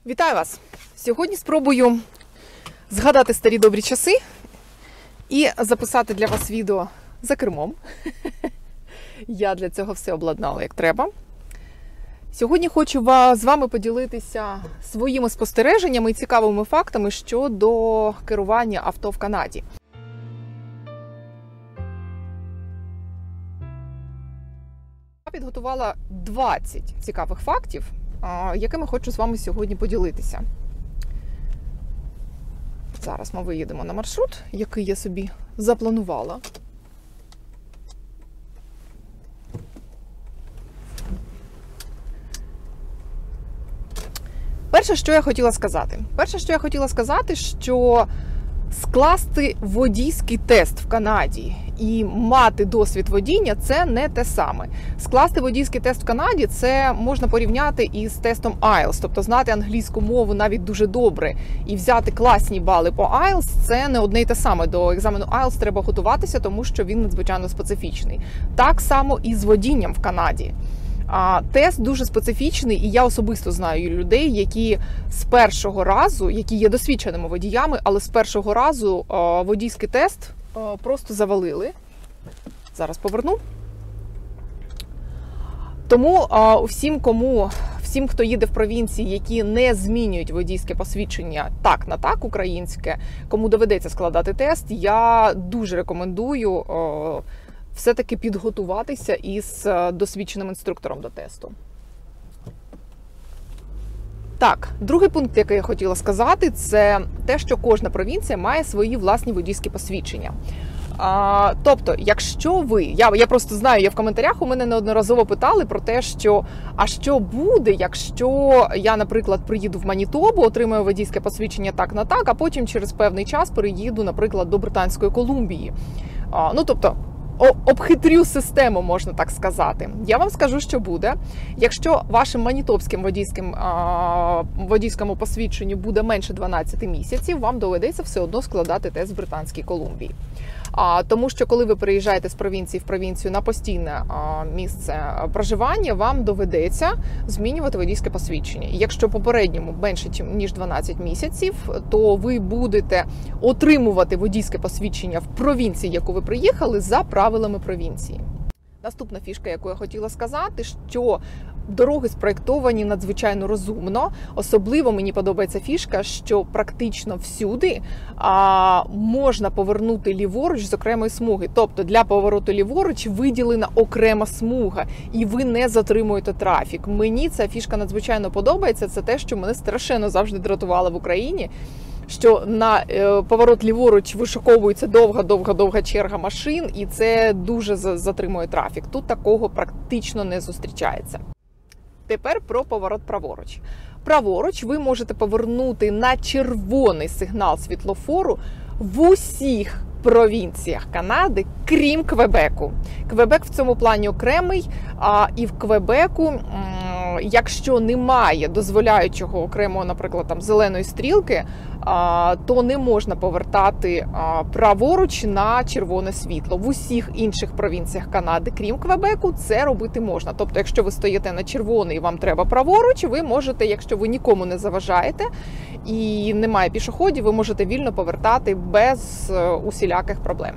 Вітаю вас! Сьогодні спробую згадати старі добрі часи і записати для вас відео за кермом. Я для цього все обладнала як треба. Сьогодні хочу з вами поділитися своїми спостереженнями і цікавими фактами щодо керування авто в Канаді. Я підготувала 20 цікавих фактів, якими хочу з вами сьогодні поділитися. Зараз ми виїдемо на маршрут, який я собі запланувала. Перше, що я хотіла сказати, що скласти водійський тест в Канаді і мати досвід водіння – це не те саме. Скласти водійський тест в Канаді – це можна порівняти із тестом IELTS, тобто знати англійську мову навіть дуже добре і взяти класні бали по IELTS – це не одне й те саме. До екзамену IELTS треба готуватися, тому що він надзвичайно специфічний. Так само і з водінням в Канаді. Тест дуже специфічний, і я особисто знаю людей, які з першого разу, які є досвідченими водіями, але з першого разу водійський тест просто завалили. Зараз поверну. Тому всім, хто їде в провінції, які не змінюють водійське посвідчення так на так українське, кому доведеться складати тест, я дуже рекомендую все-таки підготуватися із досвідченим інструктором до тесту. Так, другий пункт, який я хотіла сказати, це те, що кожна провінція має свої власні водійські посвідчення. Тобто, якщо ви, я просто знаю, я в коментарях у мене неодноразово питали про те, що що буде, якщо я, наприклад, приїду в Манітобу, отримаю водійське посвідчення так на так, а потім через певний час переїду, наприклад, до Британської Колумбії. Тобто, обхитрю систему, можна так сказати. Я вам скажу, що буде. Якщо вашим манітобським водійському посвідченню буде менше 12 місяців, вам доведеться все одно складати тест в Британській Колумбії. Тому що коли ви переїжджаєте з провінції в провінцію на постійне місце проживання, вам доведеться змінювати водійське посвідчення. І якщо попередньому менше, ніж 12 місяців, то ви будете отримувати водійське посвідчення в провінції, яку ви приїхали, за правилами провінції. Наступна фішка, яку я хотіла сказати, що дороги спроєктовані надзвичайно розумно. Особливо мені подобається фішка, що практично всюди можна повернути ліворуч з окремої смуги. Тобто для повороту ліворуч виділена окрема смуга, і ви не затримуєте трафік. Мені ця фішка надзвичайно подобається. Це те, що мене страшенно завжди дратувало в Україні, що на поворот ліворуч вишуковується довга черга машин, і це дуже затримує трафік. Тут такого практично не зустрічається. Тепер про поворот праворуч. Праворуч ви можете повернути на червоний сигнал світлофору в усіх провінціях Канади, крім Квебеку. Квебек в цьому плані окремий, і в Квебеку, якщо немає дозволяючого окремого, наприклад, зеленої стрілки, то не можна повертати праворуч на червоне світло. В усіх інших провінціях Канади, крім Квебеку, це робити можна. Тобто, якщо ви стоїте на червоний і вам треба праворуч, ви можете, якщо ви нікому не заважаєте і немає пішоходів, ви можете вільно повертати без усіляких проблем.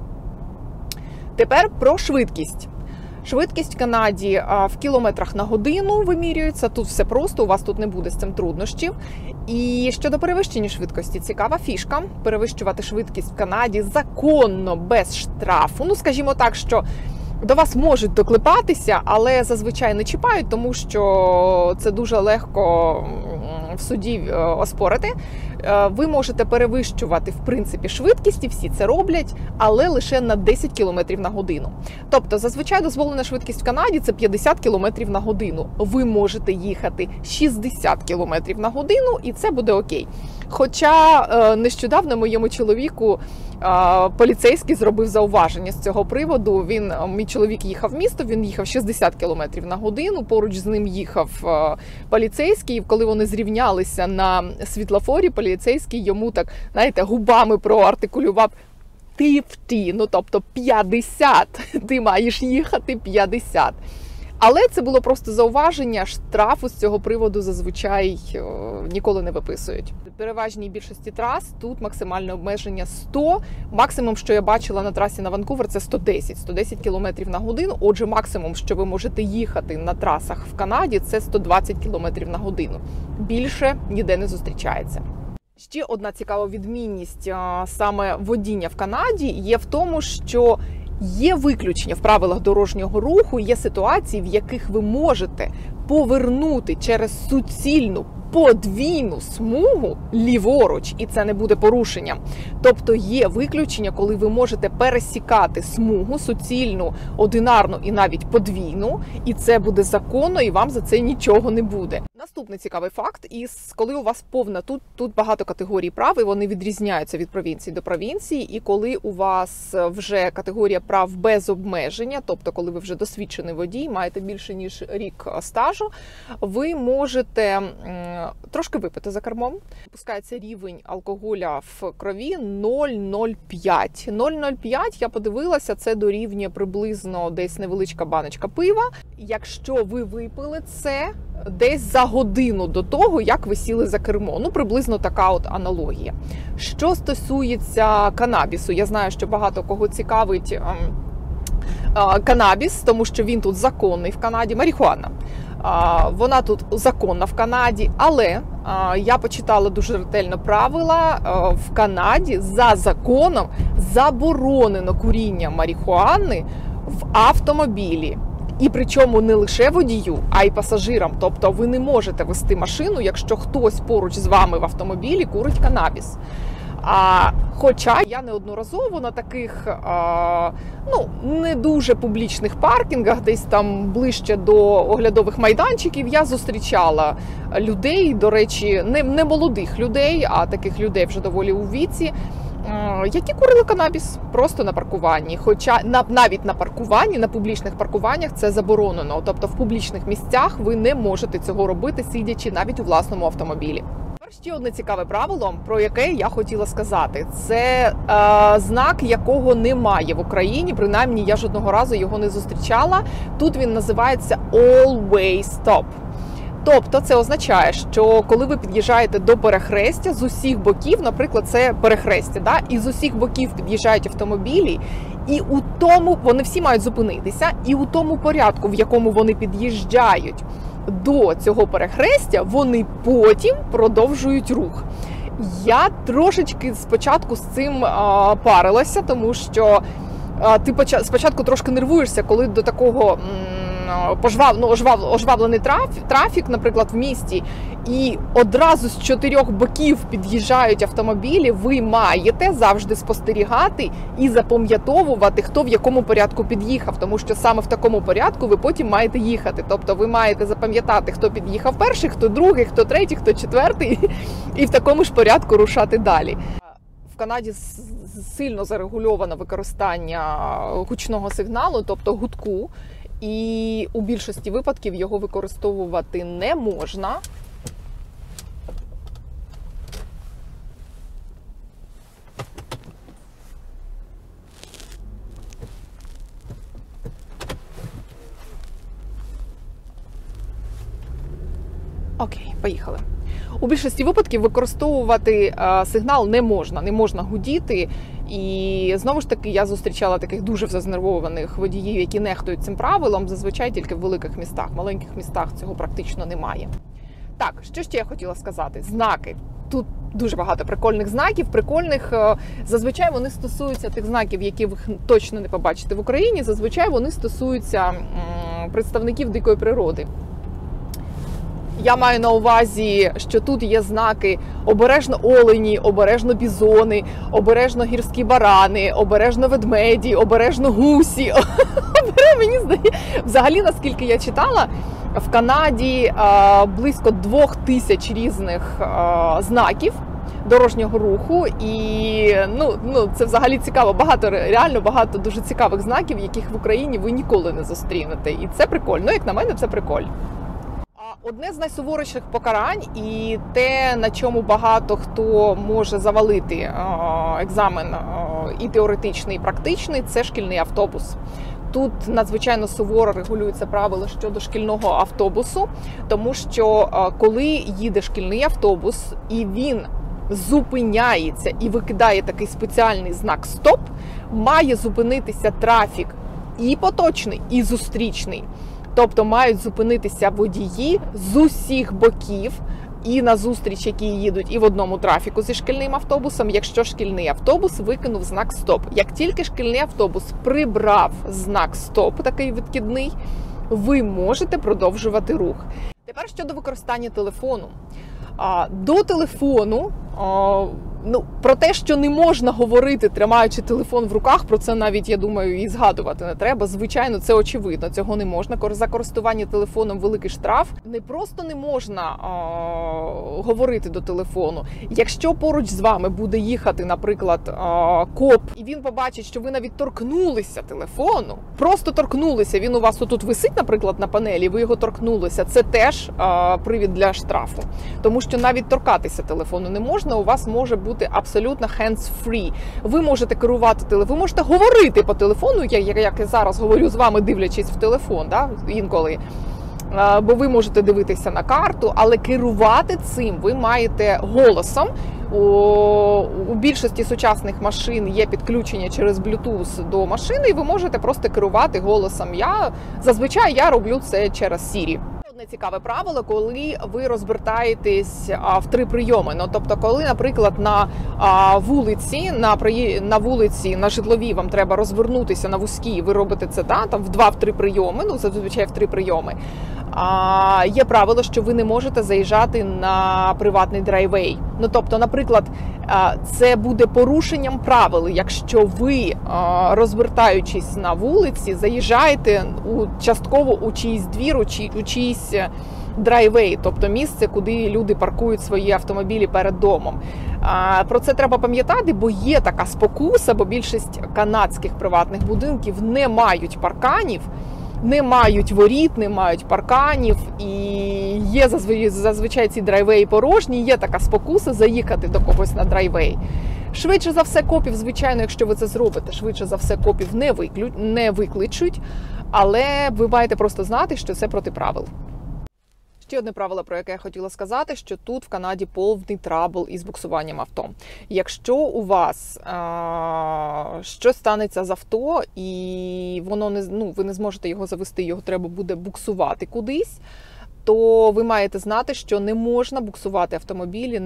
Тепер про швидкість. Швидкість в Канаді в кілометрах на годину вимірюється. Тут все просто, у вас тут не буде з цим труднощів. І щодо перевищення швидкості, цікава фішка. Перевищувати швидкість в Канаді законно, без штрафу. Скажімо так, що до вас можуть доклепатися, але зазвичай не чіпають, тому що це дуже легко в суді оспорити. Ви можете перевищувати, в принципі, швидкість, і всі це роблять, але лише на 10 км на годину. Тобто, зазвичай дозволена швидкість в Канаді – це 50 км на годину. Ви можете їхати 60 км на годину, і це буде окей. Хоча нещодавно моєму чоловіку поліцейський зробив зауваження з цього приводу. Мій чоловік їхав в місто, він їхав 60 км на годину, поруч з ним їхав поліцейський, і коли вони зрівнялися на світлофорі, поліцейський йому так, знаєте, губами проартикулював 50, тобто 50, ти маєш їхати 50. Але це було просто зауваження, штрафу з цього приводу зазвичай ніколи не виписують. В переважній більшості трас тут максимальне обмеження 100. Максимум, що я бачила на трасі на Ванкувер, це 110 км на годину. Отже, максимум, що ви можете їхати на трасах в Канаді, це 120 км на годину. Більше ніде не зустрічається. Ще одна цікава відмінність саме водіння в Канаді є в тому, що є виключення в правилах дорожнього руху, є ситуації, в яких ви можете повернути через суцільну подвійну смугу ліворуч, і це не буде порушенням. Тобто є виключення, коли ви можете пересікати смугу суцільну, одинарну і навіть подвійну, і це буде законно, і вам за це нічого не буде. Наступний цікавий факт, коли у вас повна, тут багато категорій прав, і вони відрізняються від провінції до провінції, і коли у вас вже категорія прав без обмеження, тобто коли ви вже досвідчений водій, маєте більше ніж рік стажу, ви можете трошки випити за кермом. Пускається рівень алкоголя в крові 0,05. 0,05, я подивилася, це дорівнює приблизно десь невеличка баночка пива. Якщо ви випили це десь за годину до того, як ви сіли за кермо. Ну, приблизно така от аналогія. Що стосується канабісу, я знаю, що багато кого цікавить канабіс, тому що він тут законний в Канаді, марихуана. Вона тут законна в Канаді, але я почитала дуже ретельно правила. В Канаді за законом заборонено куріння марихуани в автомобілі. І причому не лише водію, а й пасажирам. Тобто ви не можете вести машину, якщо хтось поруч з вами в автомобілі курить канабіс. Хоча я неодноразово на таких не дуже публічних паркінгах, десь там ближче до оглядових майданчиків, я зустрічала людей, до речі, не молодих людей, а таких людей вже доволі у віці, які курили канабіс просто на паркуванні. Хоча навіть на паркуванні, на публічних паркуваннях це заборонено. Тобто в публічних місцях ви не можете цього робити, сидячи навіть у власному автомобілі. Ще одне цікаве правило, про яке я хотіла сказати. Це знак, якого немає в Україні, принаймні я жодного разу його не зустрічала. Тут він називається Always Stop. Тобто це означає, що коли ви під'їжджаєте до перехрестя, з усіх боків, наприклад, це перехрестя, да? І з усіх боків під'їжджають автомобілі, і у тому вони всі мають зупинитися, і у тому порядку, в якому вони під'їжджають до цього перехрестя, вони потім продовжують рух. Я трошечки спочатку з цим парилася, тому що ти спочатку трошки нервуєшся, коли до такого ожвавлений трафік, наприклад, в місті, і одразу з 4 боків під'їжджають автомобілі, ви маєте завжди спостерігати і запам'ятовувати, хто в якому порядку під'їхав, тому що саме в такому порядку ви потім маєте їхати. Тобто ви маєте запам'ятати, хто під'їхав перший, хто другий, хто третій, хто четвертий, і в такому ж порядку рушати далі. В Канаді сильно зарегульовано використання гучного сигналу, тобто гудку, і у більшості випадків його використовувати не можна. Окей, поїхали. У більшості випадків використовувати сигнал не можна гудіти. І знову ж таки, я зустрічала таких дуже зазнервованих водіїв, які нехтують цим правилом, зазвичай тільки в великих містах. В маленьких містах цього практично немає. Так, що ще я хотіла сказати? Знаки. Тут дуже багато прикольних знаків, зазвичай вони стосуються тих знаків, які ви точно не побачите в Україні, зазвичай вони стосуються представників дикої природи. Я маю на увазі, що тут є знаки обережно олені, обережно бізони, обережно гірські барани, обережно ведмеді, обережно гусі. Мені здається, взагалі, наскільки я читала, в Канаді близько 2000 різних знаків дорожнього руху, і це взагалі цікаво. Реально багато дуже цікавих знаків, яких в Україні ви ніколи не зустрінете. І це прикольно, як на мене, це прикольно. Одне з найсуворіших покарань і те, на чому багато хто може завалити екзамен і теоретичний, і практичний, це шкільний автобус. Тут надзвичайно суворо регулюються правила щодо шкільного автобусу, тому що коли їде шкільний автобус і він зупиняється і викидає такий спеціальний знак «Стоп», має зупинитися трафік і поточний, і зустрічний. Тобто мають зупинитися водії з усіх боків і на зустріч, які їдуть і в одному трафіку зі шкільним автобусом, якщо шкільний автобус викинув знак «Стоп». Як тільки шкільний автобус прибрав знак «Стоп», такий відкидний, ви можете продовжувати рух. Тепер щодо використання телефону. До телефону, про те, що не можна говорити, тримаючи телефон в руках, про це навіть, я думаю, і згадувати не треба. Звичайно, це очевидно, цього не можна. За користування телефоном великий штраф. Не просто не можна говорити до телефону. Якщо поруч з вами буде їхати, наприклад, коп, і він побачить, що ви навіть торкнулися телефону, просто торкнулися, він у вас отут висить, наприклад, на панелі, ви його торкнулися, це теж привід для штрафу. Тому що навіть торкатися телефону не можна, у вас може бути абсолютно hands-free. Ви можете керувати телефоном, ви можете говорити по телефону, як я зараз говорю з вами, дивлячись в телефон, інколи. Бо ви можете дивитися на карту, але керувати цим ви маєте голосом. У більшості сучасних машин є підключення через Bluetooth до машини, і ви можете просто керувати голосом. Зазвичай я роблю це через Siri. Одне цікаве правило, коли ви розвертаєтесь в 3 прийоми. Тобто, коли, наприклад, на вулиці, на житловій вам треба розвернутися на вузькій, ви робите це там в 2-3 прийоми, зазвичай в 3 прийоми. Є правило, що ви не можете заїжджати на приватний драйвей. Тобто, наприклад, це буде порушенням правил, якщо ви, розвертаючись на вулиці, заїжджаєте частково у чийсь двір, у чийсь драйвей, тобто місце, куди люди паркують свої автомобілі перед домом. Про це треба пам'ятати, бо є така спокуса, бо більшість канадських приватних будинків не мають парканів, не мають воріт, не мають парканів, і є зазвичай ці драйвеї порожні, є така спокуса заїхати до когось на драйвей. Швидше за все копів, звичайно, якщо ви це зробите, швидше за все копів не викличуть, але ви маєте просто знати, що це проти правил. Ще одне правило, про яке я хотіла сказати, що тут в Канаді повний трабл із буксуванням авто. Якщо у вас щось станеться з авто і ви не зможете його завести, його треба буде буксувати кудись, то ви маєте знати, що не можна буксувати автомобілі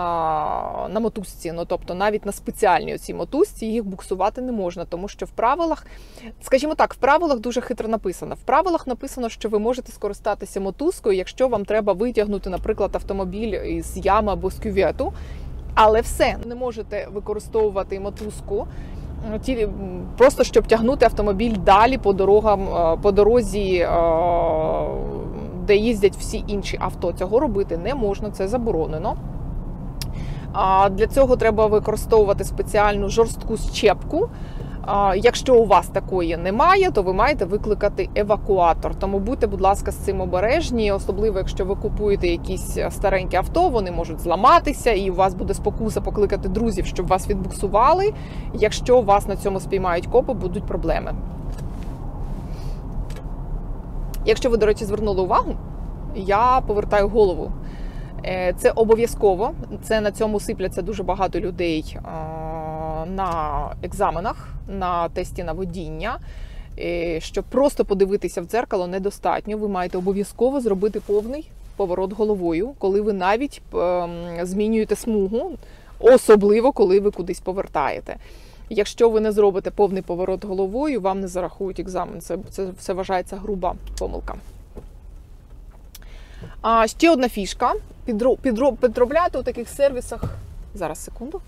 на мотузці. Тобто навіть на спеціальній оцій мотузці їх буксувати не можна, тому що в правилах, скажімо так, в правилах дуже хитро написано. В правилах написано, що ви можете скористатися мотузкою, якщо вам треба витягнути, наприклад, автомобіль із ями або з кювету, але все, не можете використовувати мотузку просто щоб тягнути автомобіль далі по дорозі, де їздять всі інші авто. Цього робити не можна, це заборонено. Для цього треба використовувати спеціальну жорстку щепку. Якщо у вас такої немає, то ви маєте викликати евакуатор. Тому будьте, будь ласка, з цим обережні, особливо якщо ви купуєте якісь старенькі авто, вони можуть зламатися, і у вас буде спокуса покликати друзів, щоб вас відбуксували. Якщо вас на цьому спіймають копи, будуть проблеми. Якщо ви, до речі, звернули увагу, я повертаю голову. Це обов'язково, на цьому сипляться дуже багато людей на екзаменах, на тесті на водіння. Щоб просто подивитися в дзеркало недостатньо, ви маєте обов'язково зробити повний поворот головою, коли ви навіть змінюєте смугу, особливо коли ви кудись повертаєте. Якщо ви не зробите повний поворот головою, вам не зарахують екзамен. Це вважається груба помилка. Ще одна фішка. Підробляти у таких сервісах... Зараз, секунду.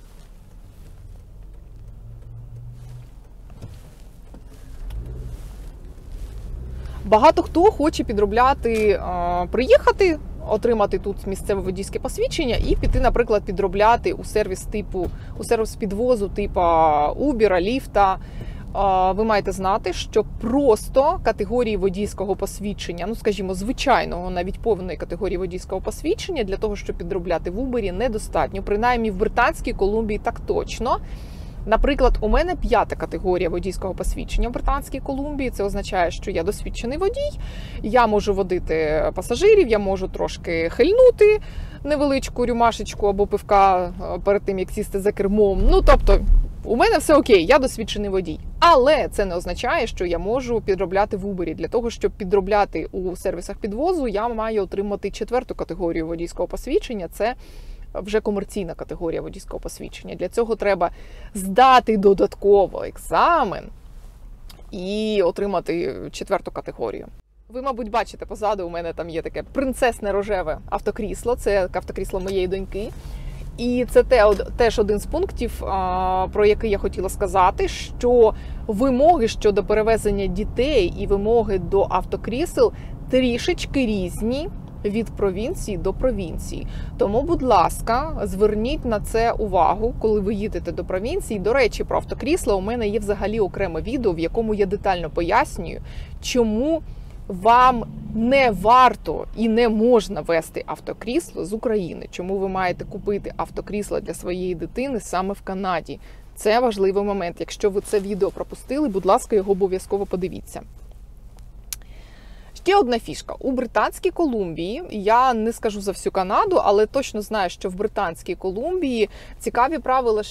Багато хто хоче підробляти, приїхати, отримати тут місцеве водійське посвідчення і піти, наприклад, підробляти у сервіс підвозу типу Uber, Lyft. Ви маєте знати, що просто категорії водійського посвідчення, скажімо, звичайного, навіть повної категорії водійського посвідчення для того, щоб підробляти в Uber, недостатньо. Принаймні в Британській Колумбії так точно. Наприклад, у мене 5-та категорія водійського посвідчення в Британській Колумбії. Це означає, що я досвідчений водій, я можу водити пасажирів, я можу трошки хильнути невеличку рюмашечку або пивка перед тим, як сісти за кермом. Ну, тобто, у мене все окей, я досвідчений водій. Але це не означає, що я можу підробляти в Uber. Для того, щоб підробляти у сервісах підвозу, я маю отримати 4-ту категорію водійського посвідчення. Це вже комерційна категорія водійського посвідчення. Для цього треба здати додатково екзамен і отримати 4-ту категорію. Ви, мабуть, бачите, позаду у мене там є таке принцесне рожеве автокрісло. Це автокрісло моєї доньки. І це теж один з пунктів, про який я хотіла сказати, що вимоги щодо перевезення дітей і вимоги до автокрісел трішечки різні від провінції до провінції. Тому, будь ласка, зверніть на це увагу, коли ви їдете до провінції. До речі, про автокрісла у мене є взагалі окреме відео, в якому я детально пояснюю, чому вам не варто і не можна вести автокрісло з України. Чому ви маєте купити автокрісло для своєї дитини саме в Канаді. Це важливий момент. Якщо ви це відео пропустили, будь ласка, його обов'язково подивіться. Ще одна фішка. У Британській Колумбії, я не скажу за всю Канаду, але точно знаю, що в Британській Колумбії цікаві правила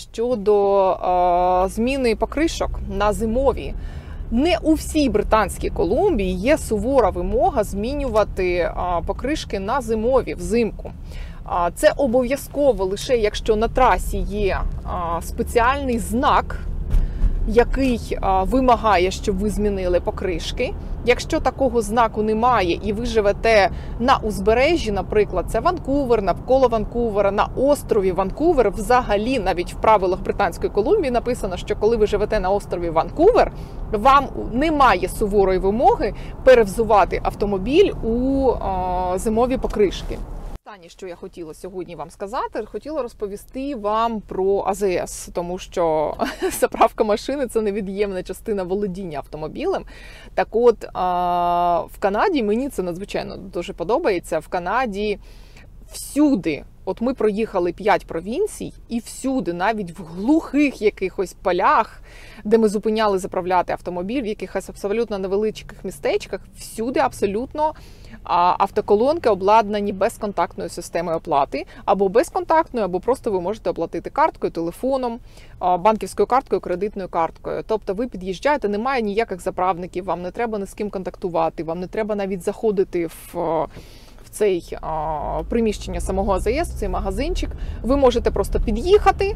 щодо зміни покришок на зимові. Не у всій Британській Колумбії є сувора вимога змінювати покришки на зимові взимку. Це обов'язково лише якщо на трасі є спеціальний знак, який вимагає, щоб ви змінили покришки. Якщо такого знаку немає і ви живете на узбережжі, наприклад, це Ванкувер, навколо Ванкувера, на острові Ванкувер, взагалі навіть в правилах Британської Колумбії написано, що коли ви живете на острові Ванкувер, вам немає суворої вимоги перевзувати автомобіль у зимові покришки. Останнє, що я хотіла сьогодні вам сказати, хотіла розповісти вам про АЗС, тому що заправка машини – це невід'ємна частина володіння автомобілем. Так от, в Канаді, мені це надзвичайно дуже подобається, в Канаді всюди, от ми проїхали 5 провінцій, і всюди, навіть в глухих якихось полях, де ми зупиняли заправляти автомобіль, в якихось абсолютно невеличких містечках, всюди абсолютно автоколонки обладнані безконтактною системою оплати, або безконтактною, або просто ви можете оплатити карткою, телефоном, банківською карткою, кредитною карткою. Тобто ви під'їжджаєте, немає ніяких заправників, вам не треба ні з ким контактувати, вам не треба навіть заходити в цей приміщення самого АЗС, в цей магазинчик. Ви можете просто під'їхати,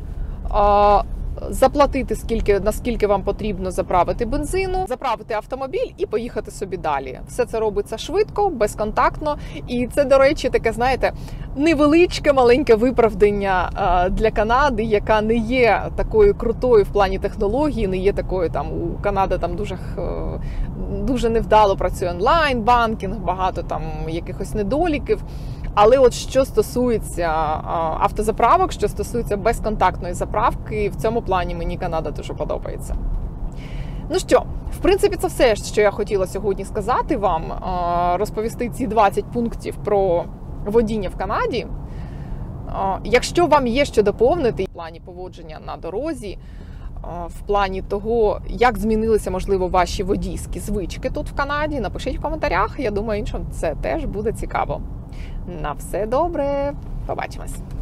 заплатити наскільки вам потрібно заправити бензину, заправити автомобіль і поїхати собі далі. Все це робиться швидко, безконтактно. І це, до речі, таке, знаєте, невеличке, маленьке виправдання для Канади, яка не є такою крутою в плані технології, не є такою, там, у Канади там дуже невдало працює онлайн-банкінг, багато там якихось недоліків. Але от що стосується автозаправок, що стосується безконтактної заправки, в цьому плані мені Канада дуже подобається. Ну що, в принципі, це все, що я хотіла сьогодні сказати вам, розповісти ці 20 пунктів про водіння в Канаді. Якщо вам є що доповнити в плані поводження на дорозі, в плані того, як змінилися, можливо, ваші водійські звички тут в Канаді, напишіть в коментарях. Я думаю, іншим це теж буде цікаво. На все добре. Побачимось.